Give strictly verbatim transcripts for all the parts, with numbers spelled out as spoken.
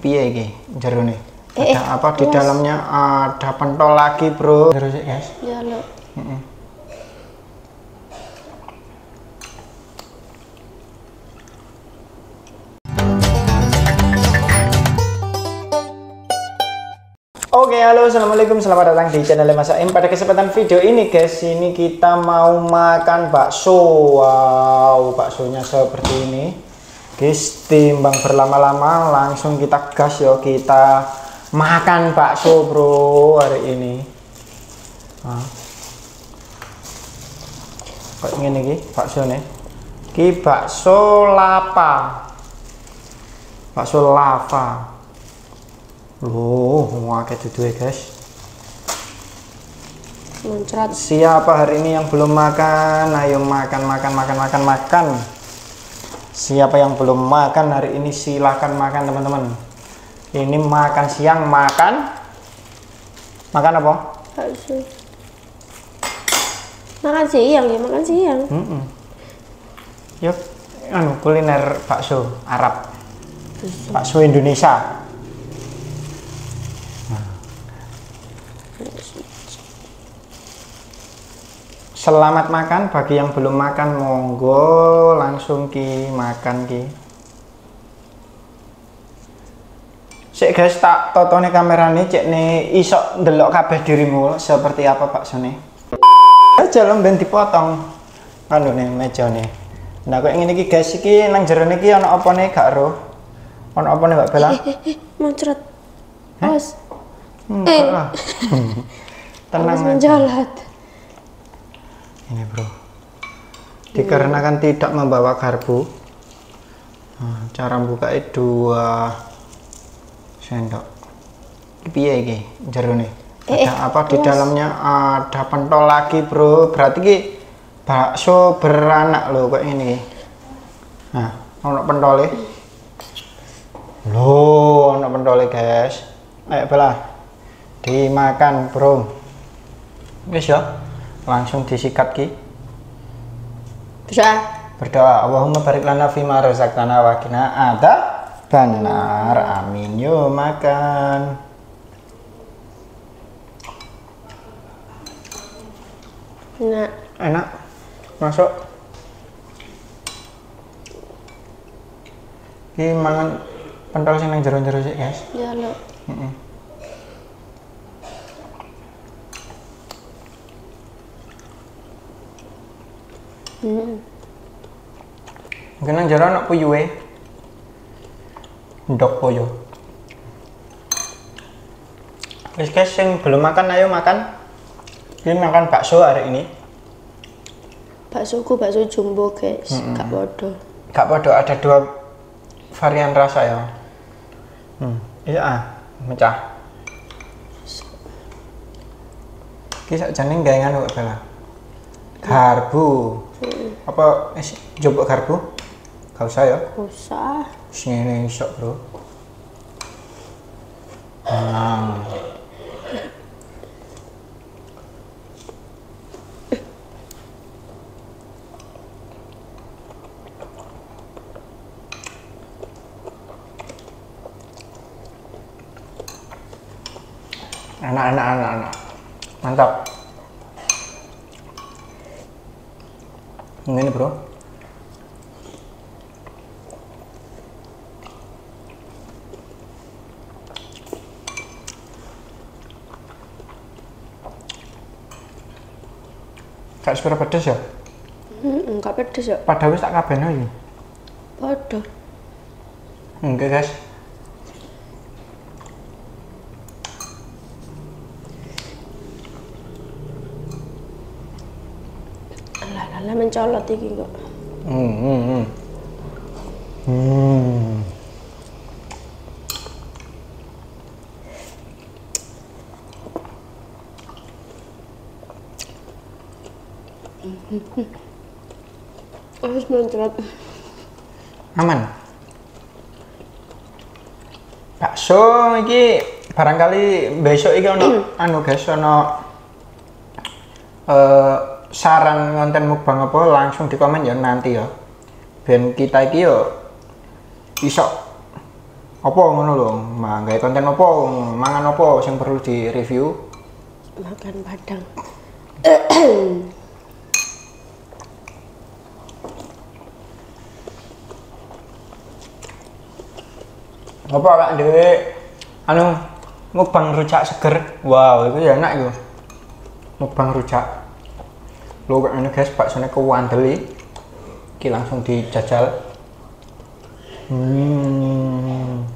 piye iki jerone? Eh, Ada apa di dalamnya? Ada pentol lagi, Bro. Terus guys. Ya lo. Heeh. Oke, halo, assalamualaikum, selamat datang di channel Mas Aim. Pada kesempatan video ini guys, ini kita mau makan bakso. Wow, baksonya seperti ini guys, timbang berlama-lama langsung kita gas yo, kita makan bakso bro hari ini. Nah, kayak gini ki bakso nih, ki bakso lapa, bakso lava. Loh, mau kayak gitu ya guys. Muncrat. Siapa hari ini yang belum makan? Ayo makan, makan, makan, makan, makan. Siapa yang belum makan hari ini silahkan makan teman-teman. Ini makan siang, makan makan apa? Bakso. Makan siang ya, makan siang. Mm -mm. Yuk, anu kuliner bakso Arab, bakso Indonesia. Selamat makan bagi yang belum makan, monggo langsung ki makan ki. Sik guys, tak totone kamerane cek ne iso ndelok kabeh dirimu seperti apa baksone. Aja lho ben dipotong anu ne mejane. Nah kok ngene iki guys, iki nang jerone iki ana opone gak ero? Ana opone Mbak Bella? Eh, eh, eh, muncrat. Awas. Eh. Tenang menjalat. Ini bro, dikarenakan tidak membawa garpu, nah, cara buka itu dua sendok. Piye iki jerone? Eh, Ada eh, apa di luas. dalamnya? Ada pentol lagi bro. Berarti ki bakso beranak loh kayak ini. Nah, ono pentole. Loh, ono pentole guys. Ayo Bella, dimakan bro. Guys ya. Langsung disikat ki. Bisa. Berdoa, Allahumma barik lana fima razaqtana wa qina adzabannar. Amin. Yuk makan. Enak. Enak. Masuk. Ki mangan pentol sing nang jero-jero sik, guys. Ya lo. Heeh. Hmm. Mungkin nang jero ana puyuhe. Ndok poyo. Guys, guys yang belum makan ayo makan. Ini makan bakso hari ini. Baksoku bakso jumbo guys, mm -mm. Gak bodoh. Gak bodoh, ada dua varian rasa ya. Hmm. Iya ah, mecah. Kisah janing gayangan kok Bella. Garbu. Hmm. Apa eh, coba garbu? Gak usah ya? Gak usah. Sini sok bro. Nah. Enak, enak, enak, enak. Mantap. Ini bro. Gak sepira pedes ya? Hmm, enggak pedes ya? Padahal wis tak kabehno iki. Bodoh. Enggak guys. Alah, mencolot iki kok. Hmm, hmm, hmm. Hmm. Harus mencolot. Aman. Bakso iki barangkali besok iki ono anu guys, ono eh saran konten mukbang apa langsung di komen ya nanti ya. Ben kita iki yo iso Apa ngono lho, mah gawe konten apa, mangan apa sing perlu di review? Makan Padang. Apa Kak dhewe anu mukbang rujak seger. Wow, itu ya enak itu. Mukbang rujak. Lho kok ngene guys, baksone kuwandel iki langsung dijajal. Hmm.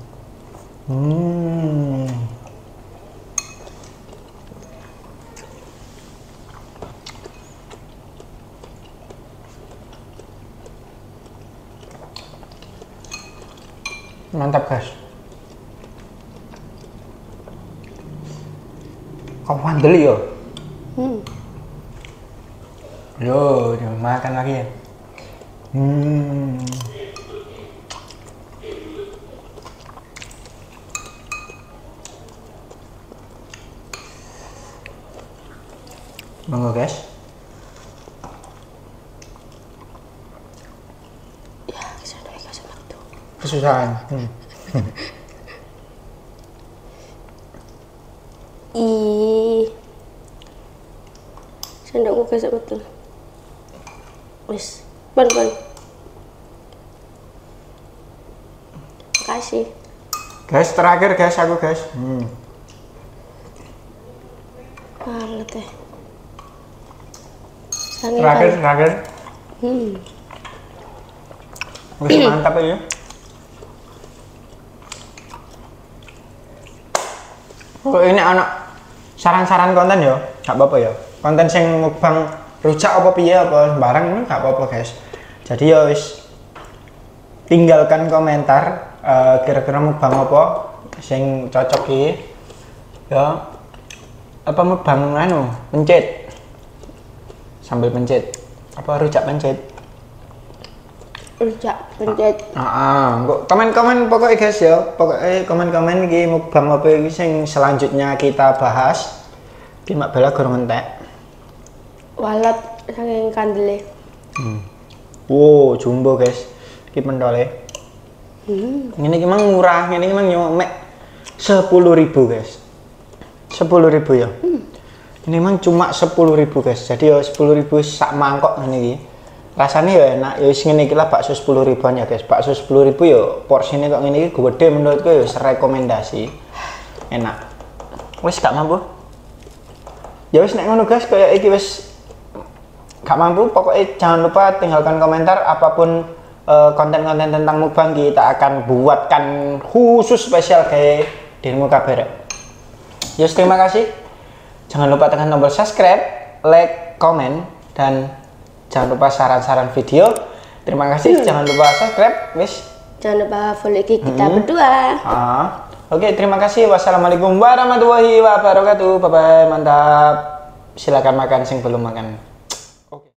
Hmm. Mantap guys. Kau mandel ya? Hmm. Yo, makan lagi ya. Hmm. Monggo guys. Ya, kesana kasih waktu. Kesusahan. Hmm. Ih. Sendokku kasih betul. Wis, pon pon. Makasih. Guys, terakhir guys aku guys. Hmm. Parah teh. Terakhir, terakhir. Hmm. Wis mantap ya. Kalau ini anak saran-saran konten ya, nggak apa-apa ya. Konten sing mukbang rujak apa piye apa barang ini nggak apa-apa guys. Jadi ya wis tinggalkan komentar uh, kira-kira mukbang apa sing cocok iki. Ya apa mukbang anu pencet. Sambil pencet. Apa rujak pencet? Rujak pencet. Ah, kok komen-komen pokoknya guys ya. Pokoknya komen-komen iki mukbang apa iki sing selanjutnya kita bahas. Ki mak bela gorong entek. Walat saking kandele. Hmm. Wow, jumbo guys. Ki pendole. Hmm. Ini iki mang murah, ini iki mang nyomek sepuluh ribu guys. sepuluh ribu ya. Hmm. Ini mang cuma sepuluh ribu guys. Jadi ya sepuluh ribu sak mangkok ngene iki. Rasanya ya enak, ya wis ngene iki lah bakso sepuluh ribuan ya guys. Bakso sepuluh ribu ya porsine kok ngene iki gede menurutku ya rekomendasi. Enak. Wis gak mampu. Ya wis nek ngono guys kayak iki wis gak mampu, pokoknya jangan lupa tinggalkan komentar apapun konten-konten uh, tentang mukbang kita akan buatkan khusus spesial kayak dirimu kabar. Yes, terima kasih. Jangan lupa tekan tombol subscribe, like, komen, dan jangan lupa saran-saran video. Terima kasih. Hmm. Jangan lupa subscribe, wis. Jangan lupa follow kita Hmm. berdua. Ah. Oke, okay, terima kasih. Wassalamualaikum warahmatullahi wabarakatuh. Bye bye, mantap. Silakan makan sing belum makan.